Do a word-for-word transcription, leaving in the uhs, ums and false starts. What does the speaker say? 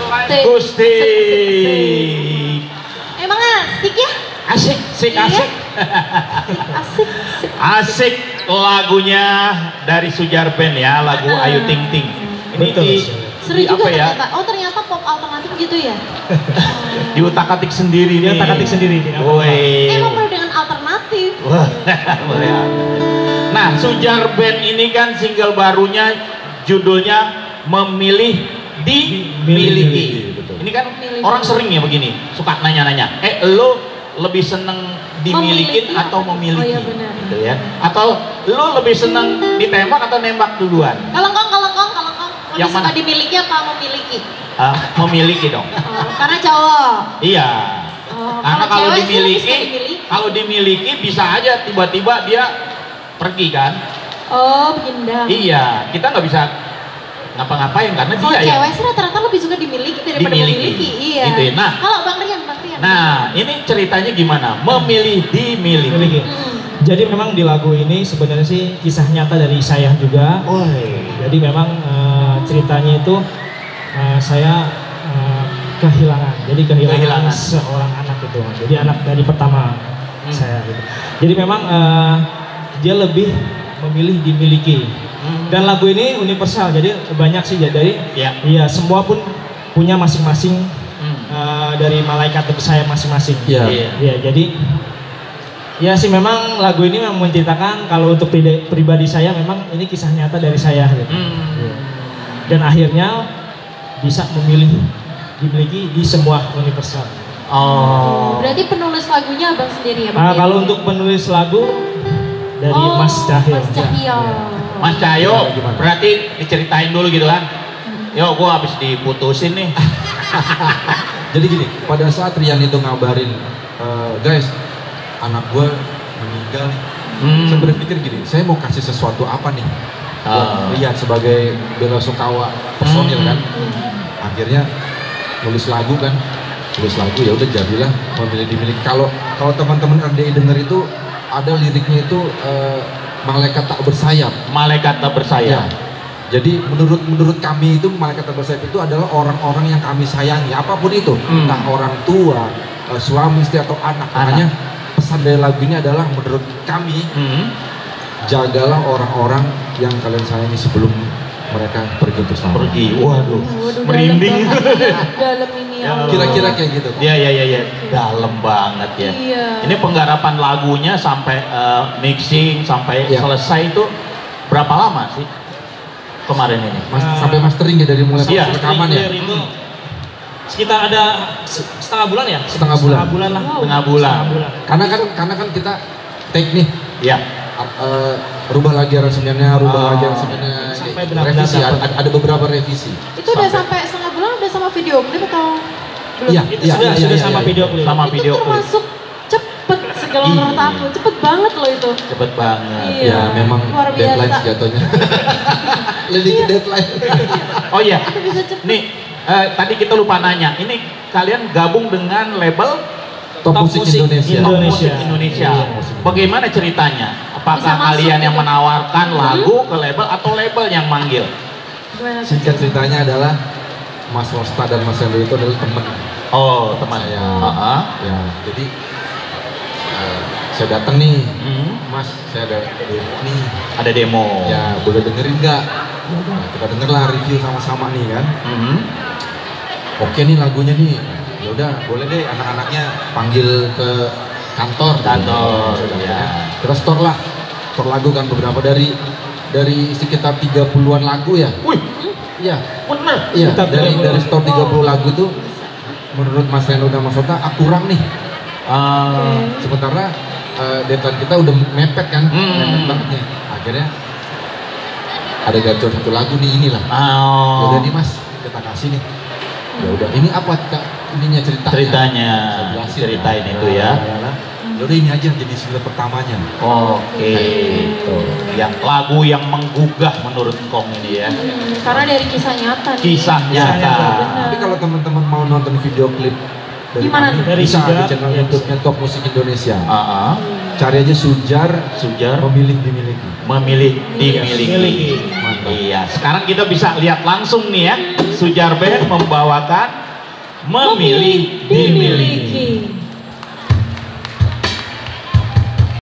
Gusti. Emang asik ya? Asik, asik, asik. Asik, asik. Asik lagunya dari Sujar Band ya, lagu Ayu Ting Ting. Ini Betul, di, Seru di juga apa ya? ternyata. Oh ternyata pop alternatif gitu ya? Diutak-atik sendiri Dia nih. otak-atik sendiri. dia apa-apa. Woi. Emang penuh dengan alternatif. Wah, boleh. Nah, Sujar Band ini kan single barunya judulnya Memilih Dimiliki. Betul. Ini kan Memilih. orang sering ya begini, suka nanya-nanya. Eh, lo lebih seneng dimilikin Memiliki atau apa? memiliki? Oh iya benar. Gitu ya. Atau lo lebih seneng ditembak atau nembak duluan? Kalengkong, kalengkong, kalengkong. Lebih Yang suka mana? dimiliki apa memiliki? Ah, memiliki dong. Oh, karena cowok. Iya. Oh, Karena kalau cewek sih lebih dimiliki, suka dimiliki. kalau dimiliki bisa aja tiba-tiba dia pergi kan? Oh, pindah. Iya, kita nggak bisa ngapa-ngapain karena Kalau dia yang cewek sih rata-rata lebih suka dimiliki daripada Dimiliki. memiliki. Iya. Gitu ya. Nah. Kalau Bang Rian, Bang Rian. Nah, ini ceritanya gimana? Memilih dimiliki. Memiliki. Hmm. Jadi memang di lagu ini sebenarnya sih kisah nyata dari saya juga. Woi. Jadi memang eh, ceritanya itu eh, saya eh, kehilangan. Jadi kehilangan, Kehilangan. seorang anak itu. Jadi anak dari pertama Hmm. saya. Gitu. Jadi memang eh, dia lebih memilih dimiliki. Hmm. Dan lagu ini universal. Jadi banyak sih dari Ya. iya semua pun punya masing-masing Hmm. eh, dari malaikat saya masing-masing. Iya. Iya, jadi ya sih memang lagu ini memang menceritakan kalau untuk pri- pribadi saya memang ini kisah nyata dari saya gitu. Hmm. Iya. Dan akhirnya bisa memilih dimiliki di semua universal. Oh. Berarti penulis lagunya Abang sendiri ya, Bang? Nah, Rian? kalau untuk penulis lagu dari Oh, Mas Cahyo. Mas Cahyo. Mas Cahyo, Gimana, gimana? berarti diceritain dulu gitu kan? Yo, gua habis diputusin nih. Jadi gini, pada saat Rian itu ngabarin, "Eh, guys, anak gue meninggal nih. Hmm. Saya berpikir gini, saya mau kasih sesuatu apa nih buat Ah. Rian sebagai bela sungkawa personil Hmm. kan. Akhirnya nulis lagu kan, tulis lagu ya udah jadilah memilih dimiliki. Kalau kalau teman-teman R D I denger itu ada liriknya itu eh, malaikat tak bersayap. Malaikat tak Ya. bersayap. Jadi menurut menurut kami itu malaikat tak bersayap itu adalah orang-orang yang kami sayangi apapun itu, Hmm. entah orang tua, eh, suami istri atau anak. Anak. Makanya pesan dari lagu ini adalah menurut kami Hmm. jagalah orang-orang yang kalian sayangi sebelum mereka pergi untuk selamanya. Pergi. Waduh. Waduh, Merinding. dalam banget ya. Dalam ini ya. Allah. Kira-kira kayak gitu. Iya, iya, iya, iya. Dalam banget ya. Iya. Ini penggarapan lagunya sampai eh, mixing sampai Iya. selesai itu berapa lama sih kemarin ini? Mas, Nah. sampai mastering ya dari mulai Iya. rekaman ya. Clear itu sekitar ada se- setengah bulan ya? Setengah bulan. Setengah bulan lah. Wow. Tengah bulan. Setengah bulan. Karena kan karena kan kita take nih, Ya. eh, rubah lagi aransemennya, rubah Oh. lagi aransemennya, Sampai kayak benar-benar revisi. dapat. Ada, ada beberapa revisi. Itu udah sampai setengah bulan udah sama video klip atau belum? Iya. Itu sudah iya, sudah iya, sama iya. video klip. Sama Itu video klip. termasuk cepet segala Iya. menurut aku. Cepet banget loh itu. Cepet banget. Iya. Ya memang Luar biasa. deadline jatuhnya. Lebih ke deadline. Oh iya. Itu bisa cepet. Nih, eh, tadi kita lupa nanya. Ini kalian gabung dengan label Top, Top musik, Musik Indonesia. Top Indonesia. Musik Indonesia. Iya, musik. Bagaimana ceritanya? Apakah Bisa masuk kalian yang gitu. menawarkan Hmm. lagu ke label atau label yang manggil? Gimana tuh? Singkat ceritanya adalah Mas Rosta dan Mas Hendro itu adalah teman. Oh, teman. Saya. Heeh. Ya, jadi eh, saya datang nih, Hmm, Mas, saya ada demo nih. ada demo. Ya, boleh dengerin nggak? Nah, kita denger lah review sama-sama nih kan. Mhm. Oke nih lagunya nih. Ya udah, boleh deh anak-anaknya panggil ke kantor. Kantor, Sudah, ya. Kita store lah. Store lagu kan beberapa dari dari sekitar tiga puluhan lagu ya. Wih, Iya. bener. Iya, Sekitar dari tiga puluh. dari store tiga puluh lagu tuh menurut Mas Reno dan Mas Ota ah, kurang nih. Ah, Sementara eh, deadline kita udah mepet kan, Hmm. mepet banget nih. Akhirnya ada gacor satu lagu nih inilah. Ya oh, udah nih Mas, kita kasih nih. Ya udah, ini apa Kak? Ininya ceritanya. ceritanya, Saya jelasin, ceritain ya. itu ya. Ya udah ini aja jadi single pertamanya. Oke, itu. Yang lagu yang menggugah menurut Kong ini ya. Hmm, karena dari kisah nyata nih. Kisah nyata. Benar. Tapi kalau teman-teman mau nonton video klip dari Gimana kami, tuh? Dari bisa di Sujar, channel ya, YouTube-nya Top Musik Indonesia. Ah, ah. Cari aja Sujar Sujar memilih dimiliki. memilih dimiliki. Miliki. Mantap. Bang. Iya, sekarang kita bisa lihat langsung nih ya, Sujar Band membawakan Memilih Dimiliki.